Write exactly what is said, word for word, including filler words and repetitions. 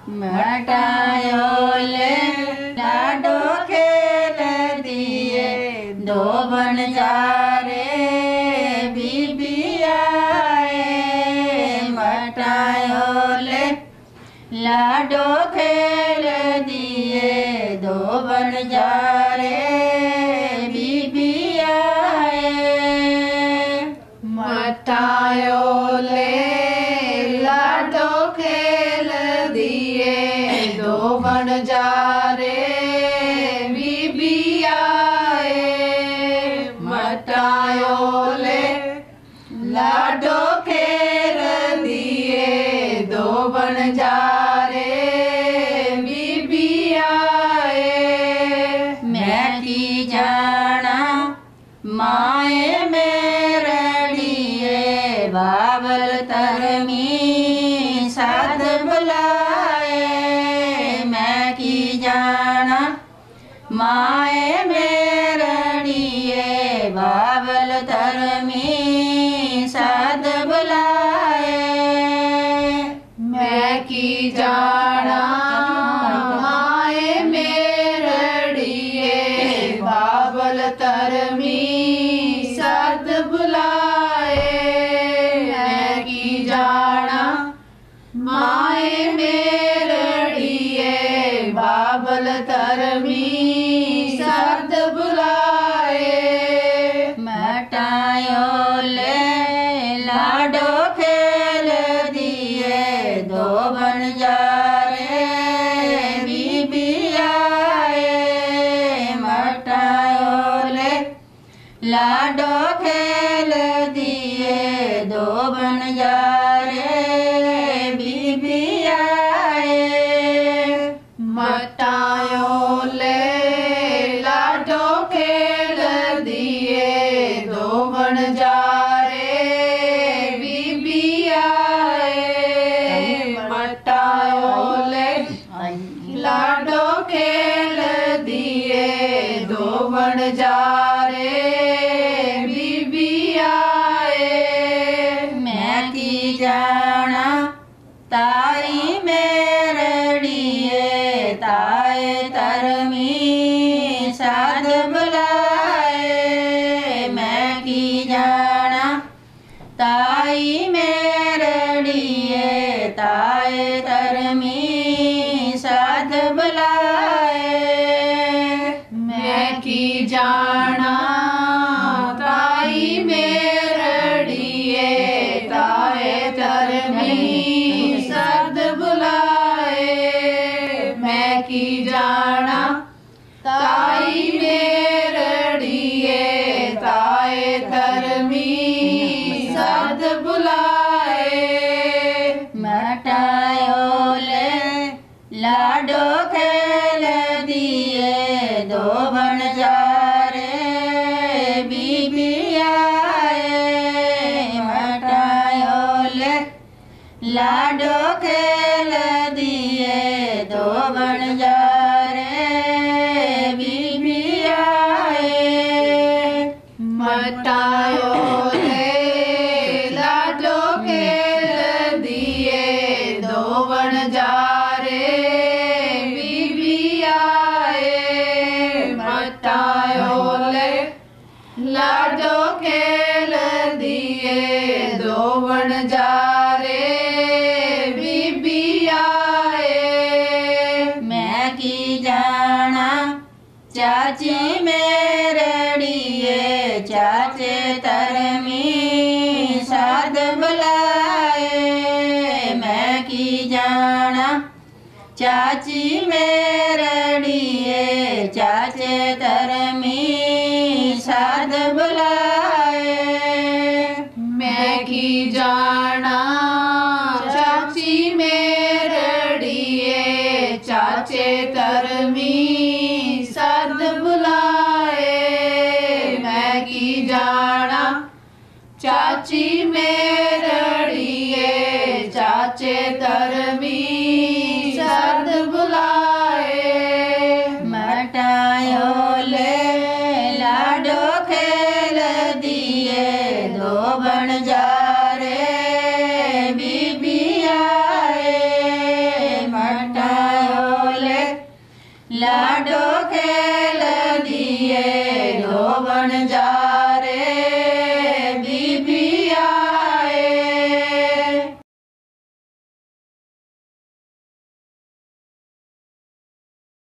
मटायो ले लाडो खेल दिए दो बन जा रे बीबिया मटायो ले लाडो खेल दिए दो बन जा रे बीबिया मटायो ले लाडो खेल दिए दो बन जा रे बीबिया मटायो ले लाडो खेल दिए दो बन जा रे बीबिया मैं की जाना माए मेरड़िए बाबल तरमी साध बुलाए मैं की जाना माए मेरड़िए बाबल तरमी साध बुलाए मैं की जाना माए मेरड़िए बाबल तरमी साध बुलाए मैं की जाना माए मेरड़िए बाबल तरमी साध बुलाए मटायो ले लाडो खेल दिए दो बन जा रे बीबिया मटायो ले लाडो खेल दिए दो बन जा रे बीबिया मटायो ले लाडो खेल दिए दो बन जा रे बीबिया मटायो ले लाडो खेल दिए दो बन जा रे बीबिया मैं की जाना ताई मेरड़िए ताए तरमी साध बुलाए मैं की जाना ताई मेरड़िए ताए तरमी साध बुलाए मैं की जाना ताई मेरड़िए ताए तरमी साध बुलाए मैं की जाना ताई मेरड़िए ताए तरमी साध बुलाए मटायो ले लाडो खेल दिए दो बन जा रे बीबिया मटायो ले लाडो खेल दिए दो बन जा रे बीबिया मटायो ले लाडो खेल दिए दो बन जा रे बीबिया मटायो ले लाडो खेल दिए दो बन जा रे बीबिया मैं की जाना चाची मेरड़िए चाचे तरमी साध बुलाए मैं की जाना चाची मेरड़िए चाचे तरमी साध बुलाए मैं की जाना चाची मेरड़िए चाचे तरमी साध बुलाए मैं की जाना चाची मेरड़िए चाचे तरमी साध बुलाए मटायो ले लाडो खेल दिए दो बन जा रे बीबिया मटा लाडो